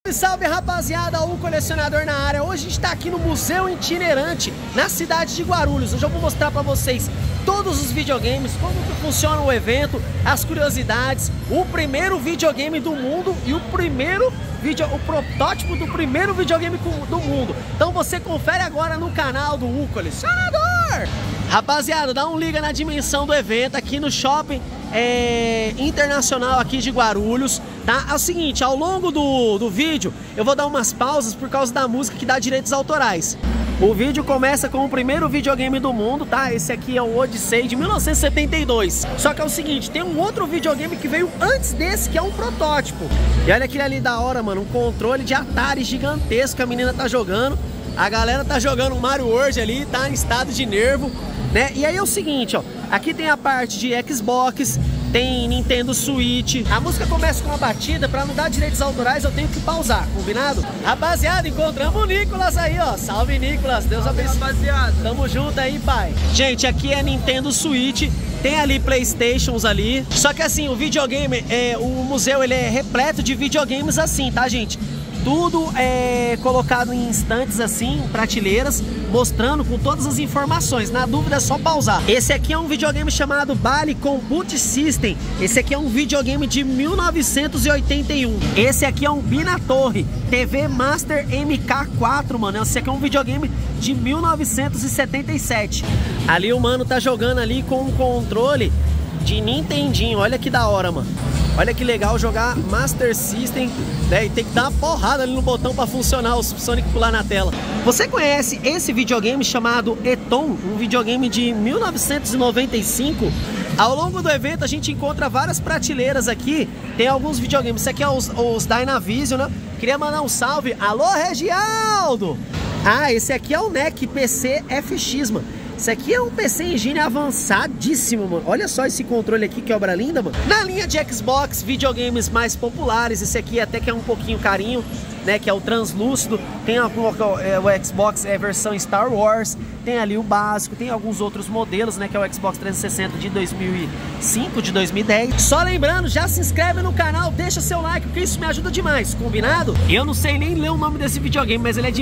Salve rapaziada, o colecionador na área. Hoje a gente tá aqui no Museu Itinerante, na cidade de Guarulhos. Hoje eu vou mostrar pra vocês todos os videogames, como que funciona o evento, as curiosidades, o primeiro videogame do mundo e o protótipo do primeiro videogame do mundo. Então você confere agora no canal do O Colecionador. Rapaziada, dá um liga na dimensão do evento aqui no Shopping Internacional aqui de Guarulhos, tá? É o seguinte, ao longo do vídeo eu vou dar umas pausas por causa da música que dá direitos autorais. O vídeo começa com o primeiro videogame do mundo, tá? Esse aqui é o Odyssey de 1972. Só que é o seguinte, tem um outro videogame que veio antes desse, que é um protótipo. E olha aquele ali da hora, mano, um controle de Atari gigantesco que a menina tá jogando. A galera tá jogando o Mario World ali, tá em estado de nervo, né? E aí é o seguinte, ó, aqui tem a parte de Xbox, tem Nintendo Switch. A música começa com uma batida, pra não dar direitos autorais eu tenho que pausar, combinado? Rapaziada, encontramos o Nicolas aí, ó. Salve, Nicolas, Deus abençoe. Rapaziada, tamo junto aí, pai. Gente, aqui é Nintendo Switch, tem ali Playstations ali. Só que assim, o videogame, o museu ele é repleto de videogames assim, tá, gente? Tudo é colocado em estantes assim, prateleiras, mostrando com todas as informações. Na dúvida é só pausar. Esse aqui é um videogame chamado Bally Compute System. Esse aqui é um videogame de 1981. Esse aqui é um Binatorre TV Master MK4, mano. Esse aqui é um videogame de 1977. Ali o mano tá jogando ali com um controle de Nintendinho. Olha que da hora, mano. Olha que legal jogar Master System, né? E tem que dar uma porrada ali no botão para funcionar o Sonic pular na tela. Você conhece esse videogame chamado Eton? Um videogame de 1995? Ao longo do evento a gente encontra várias prateleiras aqui. Tem alguns videogames. Esse aqui é os Dynavision, né? Queria mandar um salve. Alô, Regialdo! Ah, esse aqui é o NEC PC FX, mano. Esse aqui é um PC Engine avançadíssimo, mano. Olha só esse controle aqui, que obra linda, mano. Na linha de Xbox, videogames mais populares, esse aqui até que é um pouquinho carinho, né? Que é o translúcido. Tem o Xbox versão Star Wars. Tem ali o básico, tem alguns outros modelos, né? Que é o Xbox 360 de 2005, de 2010. Só lembrando, já se inscreve no canal, deixa seu like, porque isso me ajuda demais, combinado? Eu não sei nem ler o nome desse videogame, mas ele é de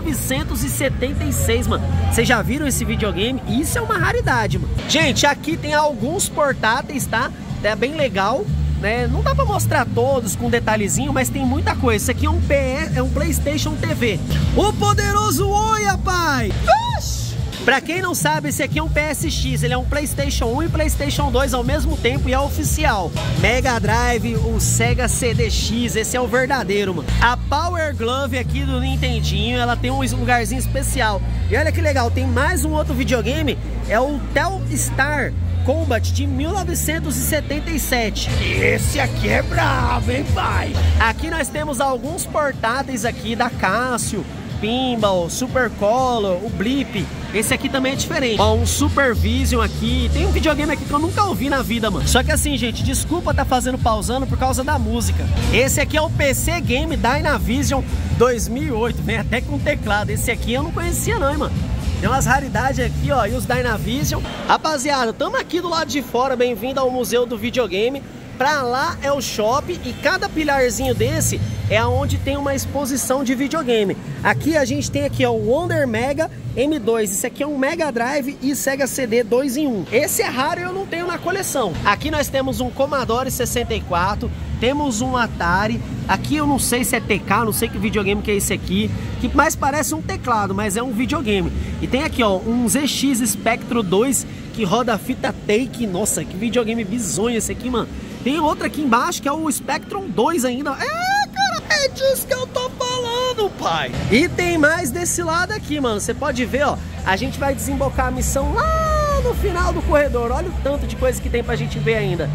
1976, mano. Vocês já viram esse videogame? Isso é uma raridade, mano. Gente, aqui tem alguns portáteis, tá? É bem legal, né? Não dá pra mostrar todos com detalhezinho, mas tem muita coisa. Isso aqui é um PlayStation TV. O poderoso Oia, pai! Pra quem não sabe, esse aqui é um PSX, ele é um PlayStation 1 e PlayStation 2 ao mesmo tempo e é oficial. Mega Drive, o Sega CDX, esse é o verdadeiro, mano. A Power Glove aqui do Nintendinho, ela tem um lugarzinho especial. E olha que legal, tem mais um outro videogame, é o Telstar Combat de 1977. Esse aqui é brabo, hein, pai? Aqui nós temos alguns portáteis aqui da Casio, Pinball, Super Color, o Blip. Esse aqui também é diferente. Ó, um Supervision aqui. Tem um videogame aqui que eu nunca ouvi na vida, mano. Só que assim, gente, desculpa tá fazendo pausando por causa da música. Esse aqui é o PC Game Dynavision 2008. Vem até com teclado. Esse aqui eu não conhecia não, hein, mano. Tem umas raridades aqui, ó, e os Dynavision. Rapaziada, tamo aqui do lado de fora. Bem-vindo ao Museu do Videogame. Pra lá é o shopping e cada pilarzinho desse é onde tem uma exposição de videogame. Aqui a gente tem aqui, ó, o Wonder Mega M2. Esse aqui é um Mega Drive e Sega CD 2 em 1. Esse é raro e eu não tenho na coleção. Aqui nós temos um Commodore 64, temos um Atari. Aqui eu não sei se é TK, não sei que videogame que é esse aqui, que mais parece um teclado, mas é um videogame. E tem aqui, ó, um ZX Spectrum 2 que roda a fita Take. Nossa, que videogame bizonho esse aqui, mano. Tem outro aqui embaixo que é o Spectrum 2 ainda. Cara, é disso que eu tô falando, pai. E tem mais desse lado aqui, mano. Você pode ver, ó. A gente vai desembocar a missão lá no final do corredor. Olha o tanto de coisa que tem pra gente ver ainda.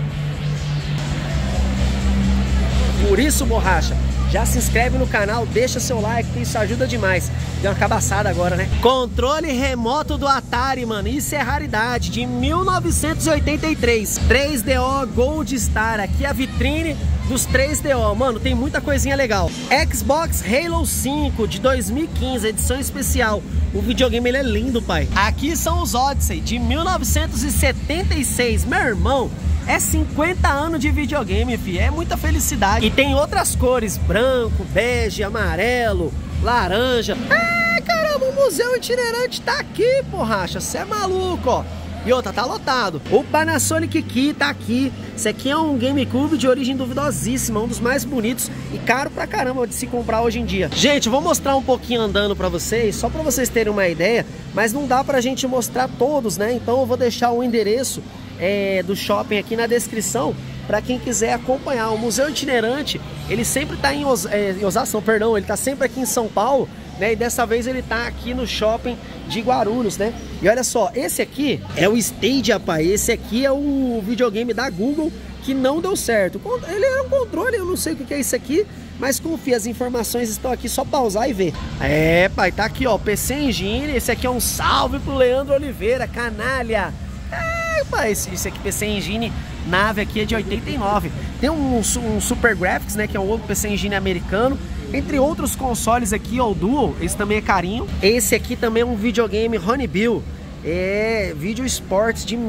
Por isso, borracha, já se inscreve no canal, deixa seu like, que isso ajuda demais. Deu uma cabaçada agora, né? Controle remoto do Atari, mano. Isso é raridade, de 1983. 3DO Gold Star. Aqui é a vitrine dos 3DO. Mano, tem muita coisinha legal. Xbox Halo 5 de 2015, edição especial. O videogame, ele é lindo, pai. Aqui são os Odyssey de 1976. Meu irmão, É 50 anos de videogame, fi. É muita felicidade. E tem outras cores, branco, bege, amarelo, laranja. É, caramba, o museu itinerante tá aqui, porracha. Você é maluco, ó. E outra, tá lotado. O Panasonic Key tá aqui. Esse aqui é um GameCube de origem duvidosíssima, um dos mais bonitos e caro pra caramba de se comprar hoje em dia. Gente, eu vou mostrar um pouquinho andando pra vocês, só pra vocês terem uma ideia, mas não dá pra gente mostrar todos, né? Então eu vou deixar o endereço do shopping aqui na descrição para quem quiser acompanhar. O Museu Itinerante, ele sempre tá em Osasco, perdão, ele tá sempre aqui em São Paulo, né? E dessa vez ele tá aqui no shopping de Guarulhos, né? E olha só, esse aqui é o Stadia, rapaz. Esse aqui é o videogame da Google que não deu certo. Ele é um controle, eu não sei o que é isso aqui, mas confia, as informações estão aqui, só pausar e ver. É, pai, tá aqui, ó, PC Engine. Esse aqui é um salve pro Leandro Oliveira, canalha. É, pai, esse aqui, PC Engine, nave aqui é de 89. Tem um Super Graphics, né, que é um outro PC Engine americano. Entre outros consoles aqui, ó, o Dual, esse também é carinho. Esse aqui também é um videogame Honeybell, Video Sports de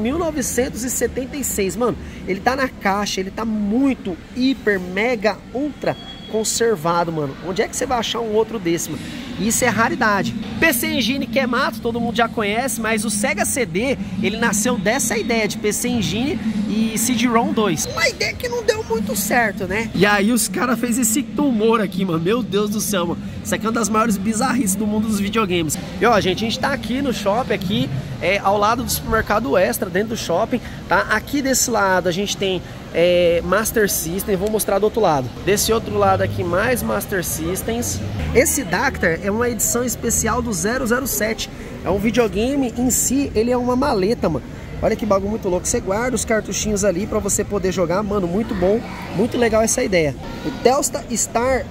1976, mano. Ele tá na caixa, ele tá muito, hiper, mega, ultra conservado, mano. Onde é que você vai achar um outro desse, mano? Isso é raridade. PC Engine, que é mato, todo mundo já conhece, mas o Sega CD, ele nasceu dessa ideia de PC Engine e CD-ROM 2. Uma ideia que não deu muito certo, né? E aí os caras fez esse tumor aqui, mano. Meu Deus do céu, mano. Isso aqui é uma das maiores bizarrices do mundo dos videogames. E ó, gente, a gente tá aqui no shopping, aqui, ao lado do supermercado Extra, dentro do shopping, tá? Aqui desse lado a gente tem Master System, vou mostrar do outro lado. Desse outro lado aqui, mais Master Systems. Esse Dactar é uma edição especial do 007. É um videogame em si, ele é uma maleta, mano. Olha que bagulho muito louco. Você guarda os cartuchinhos ali pra você poder jogar, mano, muito bom, muito legal essa ideia. O Telstar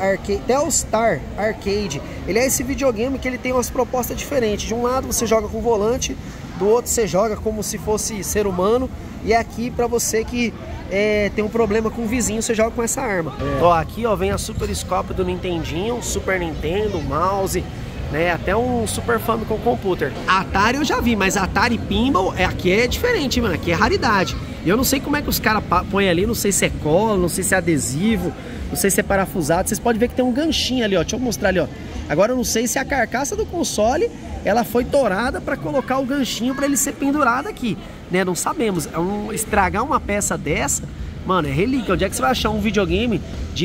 Arcade, ele é esse videogame que ele tem umas propostas diferentes. De um lado você joga com volante, do outro você joga como se fosse ser humano. E aqui pra você que tem um problema com o vizinho, você joga com essa arma. Ó, aqui ó, vem a Super Scope do Nintendinho, Super Nintendo, mouse, né, até um Super Famicom Computer. Atari eu já vi, mas Atari Pinball aqui é diferente, mano, aqui é raridade. E eu não sei como é que os caras põem ali, não sei se é cola, não sei se é adesivo, não sei se é parafusado. Vocês podem ver que tem um ganchinho ali, ó, deixa eu mostrar ali, ó. Agora eu não sei se a carcaça do console, ela foi torada para colocar o ganchinho para ele ser pendurado aqui, né, não sabemos. Estragar uma peça dessa, mano, é relíquia. Onde é que você vai achar um videogame de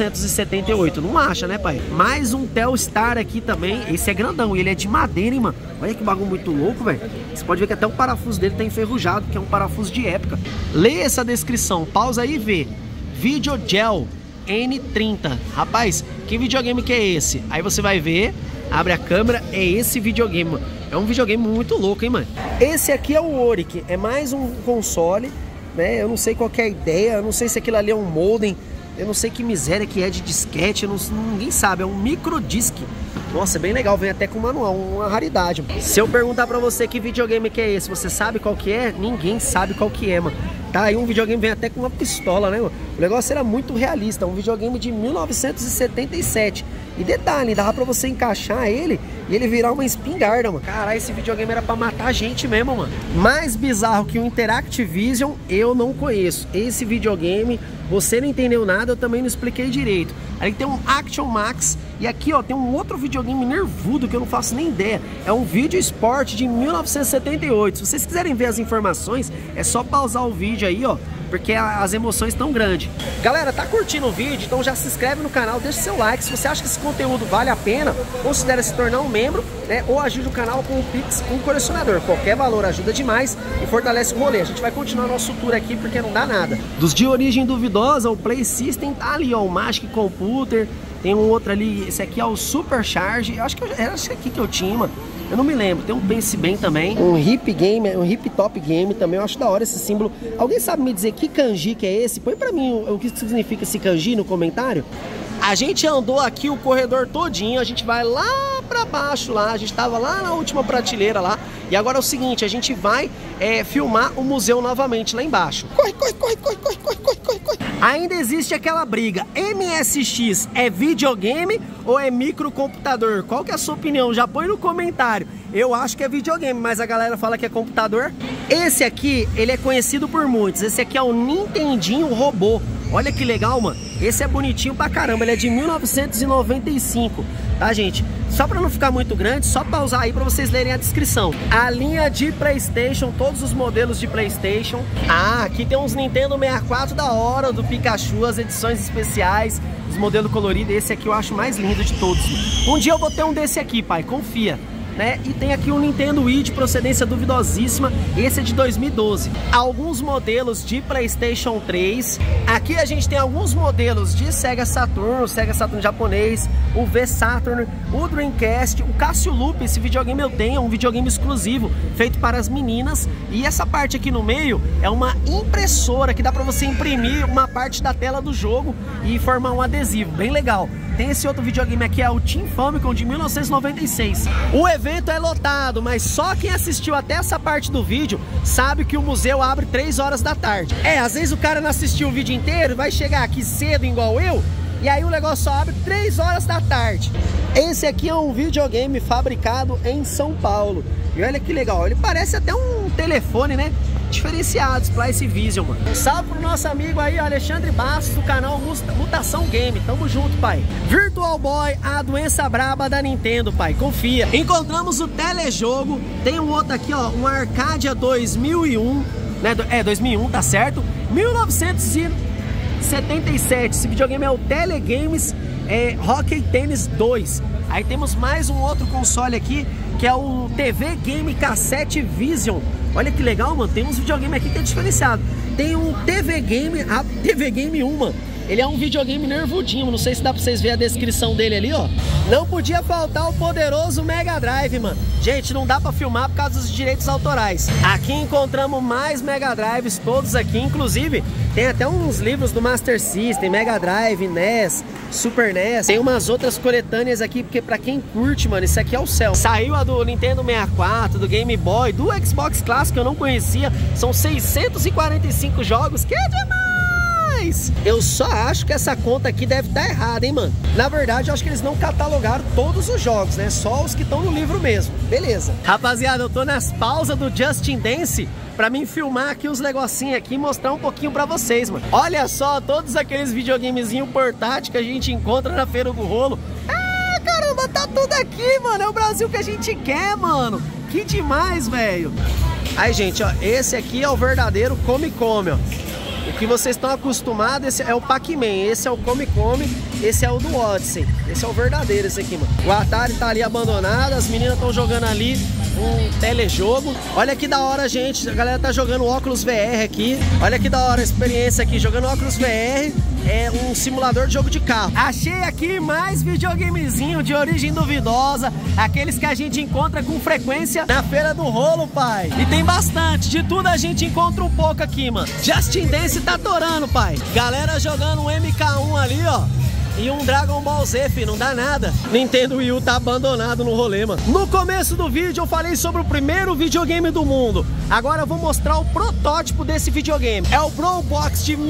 1978? Não acha, né, pai? Mais um Telstar aqui também. Esse é grandão e ele é de madeira, hein, mano. Olha que bagulho muito louco, velho. Você pode ver que até o parafuso dele tá enferrujado, que é um parafuso de época. Lê essa descrição, pausa aí e vê. Videogel N30. Rapaz, que videogame que é esse? Aí você vai ver, abre a câmera, é esse videogame, mano. É um videogame muito louco, hein, mano. Esse aqui é o Oric, é mais um console, né? Eu não sei qual que é a ideia, eu não sei se aquilo ali é um modem, eu não sei que miséria que é de disquete, ninguém sabe, é um microdisc. Nossa, é bem legal, vem até com manual, uma raridade. Se eu perguntar pra você que videogame que é esse, você sabe qual que é? Ninguém sabe qual que é, mano. Tá aí um videogame, vem até com uma pistola, né, mano? O negócio era muito realista, um videogame de 1977. E detalhe, dava pra você encaixar ele e ele virar uma espingarda, mano. Caralho, esse videogame era pra matar gente mesmo, mano. Mais bizarro que o Interactivision, eu não conheço. Esse videogame, você não entendeu nada, eu também não expliquei direito. Aí tem um Action Max e aqui, ó, tem um outro videogame nervudo que eu não faço nem ideia. É um Video Sport de 1978. Se vocês quiserem ver as informações, é só pausar o vídeo aí, ó, porque as emoções estão grandes. Galera, tá curtindo o vídeo? Então já se inscreve no canal, deixa seu like. Se você acha que esse conteúdo vale a pena, considere se tornar um membro, né? Ou ajude o canal com o Pix, com o colecionador. Qualquer valor ajuda demais e fortalece o rolê. A gente vai continuar nosso tour aqui porque não dá nada. Dos de origem duvidosa, o Play System tá ali, ó, o Magic Computer. Tem um outro ali, esse aqui é o Super Charge. Eu acho que era esse aqui que eu tinha, mano. Eu não me lembro. Tem um Pense Bem também. Um Hip Game, um Hip Top Game também. Eu acho da hora esse símbolo. Alguém sabe me dizer que kanji que é esse? Põe pra mim o que significa esse kanji no comentário. A gente andou aqui o corredor todinho. A gente vai lá pra baixo lá. A gente tava lá na última prateleira lá. E agora é o seguinte, a gente vai filmar o museu novamente lá embaixo. Corre, corre, corre, corre, corre, corre, corre, corre. Ainda existe aquela briga, MSX é videogame ou é microcomputador? Qual que é a sua opinião? Já põe no comentário. Eu acho que é videogame, mas a galera fala que é computador. Esse aqui, ele é conhecido por muitos. Esse aqui é o Nintendinho Robô. Olha que legal, mano. Esse é bonitinho pra caramba. Ele é de 1995, tá, gente? Só pra não ficar muito grande, só pausar aí pra vocês lerem a descrição. A linha de PlayStation, todos os modelos de PlayStation. Ah, aqui tem uns Nintendo 64 da hora, do Pikachu, as edições especiais, os modelos coloridos. Esse aqui eu acho mais lindo de todos. Um dia eu vou ter um desse aqui, pai, confia. Né? E tem aqui um Nintendo Wii de procedência duvidosíssima, esse é de 2012. Alguns modelos de PlayStation 3. Aqui a gente tem alguns modelos de Sega Saturn, o Sega Saturn japonês, o V-Saturn, o Dreamcast, o Casio Loop. Esse videogame eu tenho, é um videogame exclusivo, feito para as meninas. E essa parte aqui no meio é uma impressora que dá para você imprimir uma parte da tela do jogo e formar um adesivo, bem legal. Tem esse outro videogame aqui, é o Team Famicom de 1996. O evento é lotado, mas só quem assistiu até essa parte do vídeo sabe que o museu abre 3 horas da tarde. Às vezes o cara não assistiu o vídeo inteiro, vai chegar aqui cedo igual eu, e aí o negócio só abre 3 horas da tarde. Esse aqui é um videogame fabricado em São Paulo. E olha que legal, ele parece até um telefone, né? Diferenciado, Splice Vision, mano. Um salve pro nosso amigo aí, Alexandre Bastos, do canal Mutação Game. Tamo junto, pai. Virtual Boy, a doença braba da Nintendo, pai. Confia. Encontramos o telejogo. Tem um outro aqui, ó, um Arcadia 2001, né? 2001, tá certo? 1977. Esse videogame é o Telegames Hockey Tennis 2. Aí temos mais um outro console aqui, que é o TV Game Cassette Vision. Olha que legal, mano. Tem uns videogame aqui que é diferenciado. Tem um TV Game, a TV Game 1, mano. Ele é um videogame nervudinho. Não sei se dá pra vocês verem a descrição dele ali, ó. Não podia faltar o poderoso Mega Drive, mano. Gente, não dá pra filmar por causa dos direitos autorais. Aqui encontramos mais Mega Drives, todos aqui. Inclusive, tem até uns livros do Master System, Mega Drive, NES, Super NES. Tem umas outras coletâneas aqui, porque pra quem curte, mano, isso aqui é o céu. Saiu a do Nintendo 64, do Game Boy, do Xbox Classic, que eu não conhecia. São 645 jogos, que é demais! Eu só acho que essa conta aqui deve estar errada, hein, mano? Na verdade, eu acho que eles não catalogaram todos os jogos, né? Só os que estão no livro mesmo. Beleza. Rapaziada, eu tô nas pausas do Justin Dance pra mim filmar aqui os negocinhos aqui e mostrar um pouquinho pra vocês, mano. Olha só, todos aqueles videogamezinhos portáteis que a gente encontra na Feira do Rolo. Ah, caramba, tá tudo aqui, mano. É o Brasil que a gente quer, mano. Que demais, velho. Aí, gente, ó, esse aqui é o verdadeiro Come Come, ó. O que vocês estão acostumados, esse é o Pac-Man, esse é o Come Come, esse é o do Odyssey. Esse é o verdadeiro, esse aqui, mano. O Atari tá ali abandonado, as meninas estão jogando ali um telejogo. Olha que da hora, gente, a galera tá jogando óculos VR aqui. Olha que da hora a experiência aqui, jogando óculos VR. É um simulador de jogo de carro. Achei aqui mais videogamezinho de origem duvidosa, aqueles que a gente encontra com frequência na Feira do Rolo, pai. E tem bastante, de tudo a gente encontra um pouco aqui, mano. Justin Dance tá torando, pai. Galera jogando um MK1 ali, ó. E um Dragon Ball Z, filho, não dá nada. Nintendo Wii U tá abandonado no rolê, mano. No começo do vídeo eu falei sobre o primeiro videogame do mundo. Agora eu vou mostrar o protótipo desse videogame. É o Brawl Box de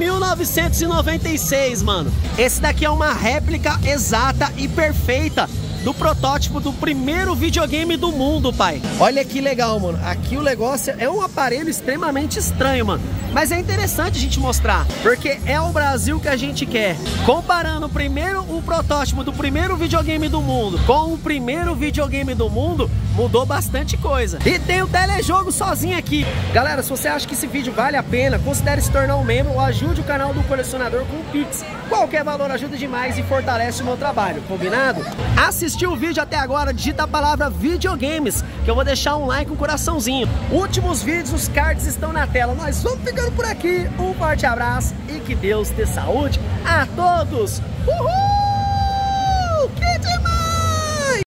1996, mano. Esse daqui é uma réplica exata e perfeita do protótipo do primeiro videogame do mundo, pai. Olha que legal, mano. Aqui o negócio é um aparelho extremamente estranho, mano. Mas é interessante a gente mostrar, porque é o Brasil que a gente quer. Comparando o protótipo do primeiro videogame do mundo com o primeiro videogame do mundo, mudou bastante coisa. E tem o telejogo sozinho aqui. Galera, se você acha que esse vídeo vale a pena, considere se tornar um membro ou ajude o canal do colecionador com o Pix. Qualquer valor ajuda demais e fortalece o meu trabalho, combinado? Assistiu o vídeo até agora, digita a palavra videogames, que eu vou deixar um like, um coraçãozinho. Últimos vídeos, os cards estão na tela. Nós vamos ficando por aqui. Um forte abraço e que Deus dê saúde a todos. Uhul!